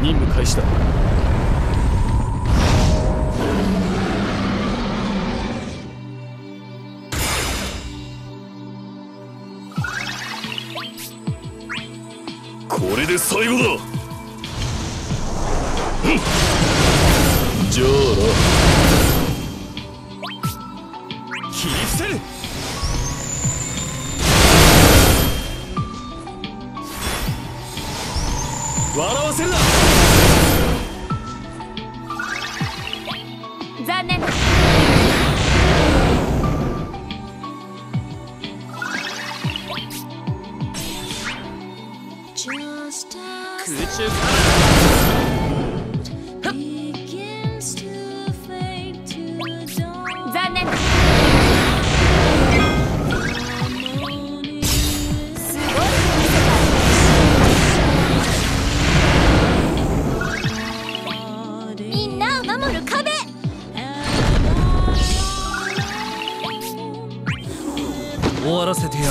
任務開始だ。これで最後だ。じゃあな。切り伏せる。笑わせるな。 残念。 空中から残念。すごい。みんなを守る壁。 終わらせてやる。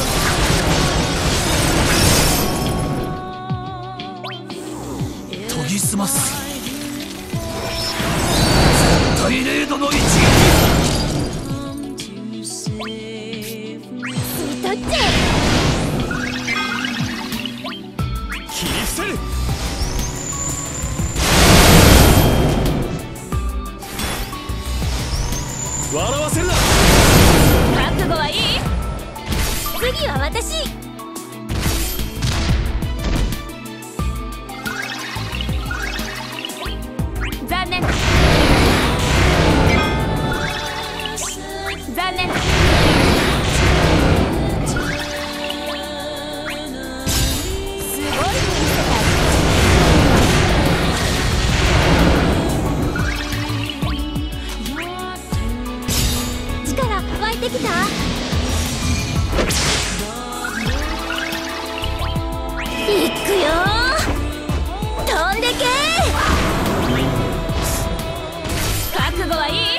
研ぎ澄ます。絶対0度の1。 とっち切り伏せる。笑わせるな。 覚悟はいい？次は私。残念。残念。すごい力湧いてきた。いくよー。飛んでけー。覚悟はいい？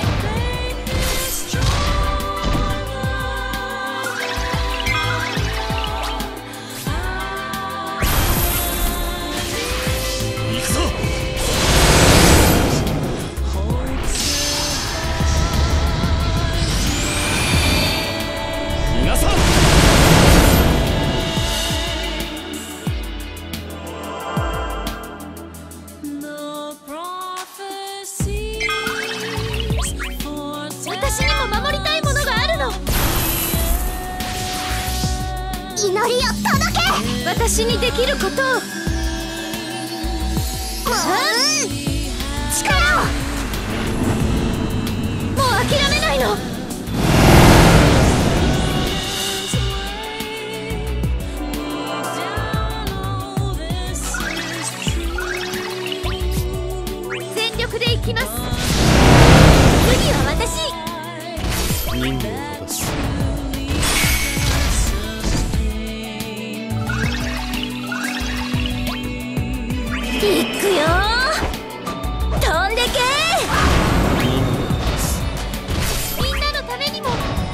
行くぞ。皆さん、 私にも守りたいものがあるの。祈りを届け。私にできることを。力を。もう諦めないの。全力でいきます。次は私。 任務を果たす。 いくよー。飛んでけー。みんなのためにも。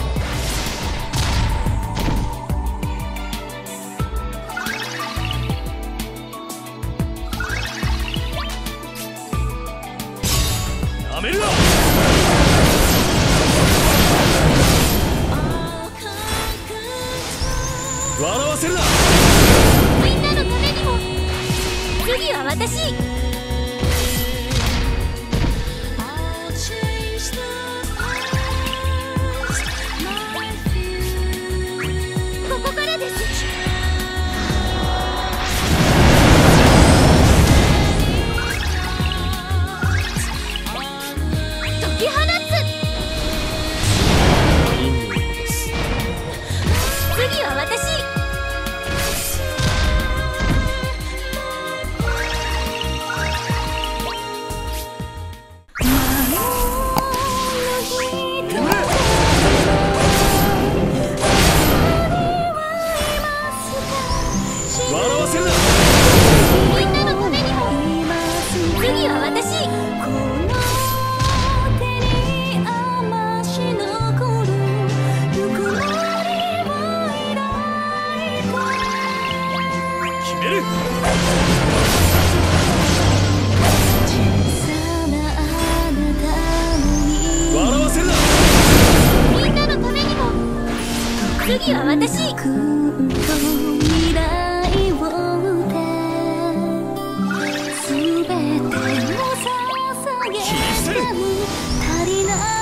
やめるな。笑わせるな。 みんなのためにも。次は私。ここからです。解き放つ。 任務を果たす。 次は私。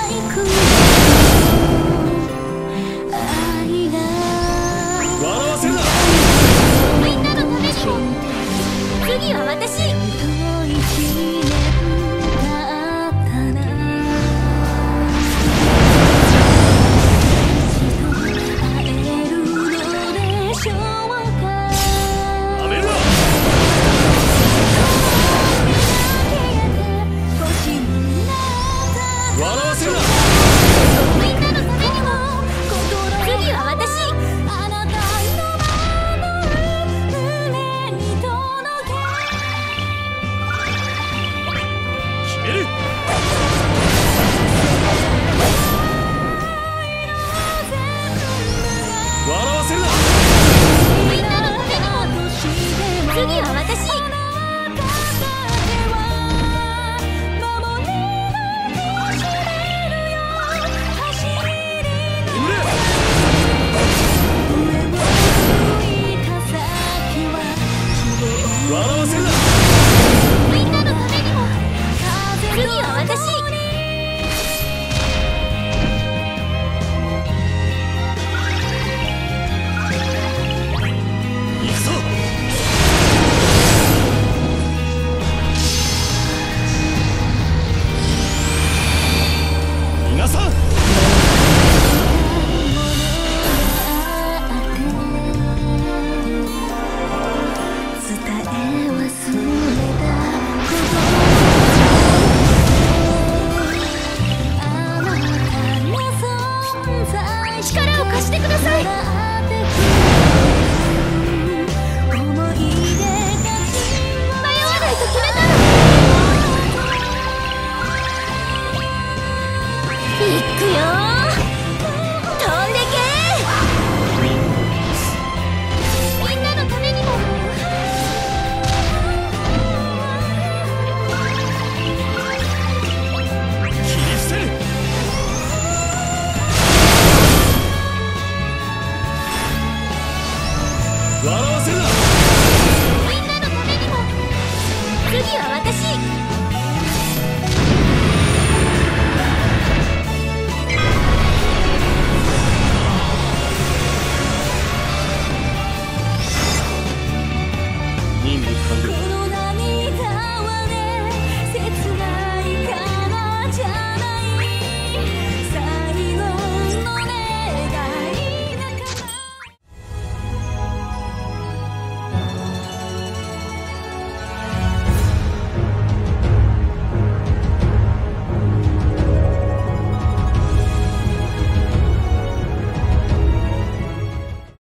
く